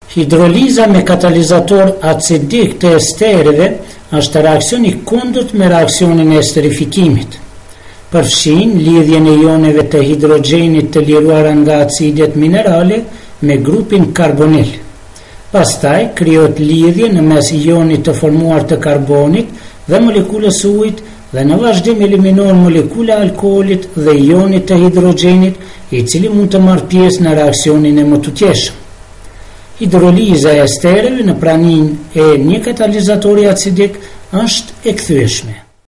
Hidroliza me katalizator acidik të estereve është reakcion I kundërt me reakcionin e esterifikimit. Përfshin lidhjen e ioneve të hidrogenit të liruara nga acidet minerale me grupin karbonil. Pastaj krijohet lidhje në mes ionit të formuar të karbonit dhe molekulës së ujit dhe në vazhdim eliminohen molekula e alkoolit dhe ionit të hidrogenit, I cili mund të marrë pjesë në reakcionin e mëtutjeshëm. Hidroliza e estereve në praninë e një katalizatori acidik është e kthyeshme.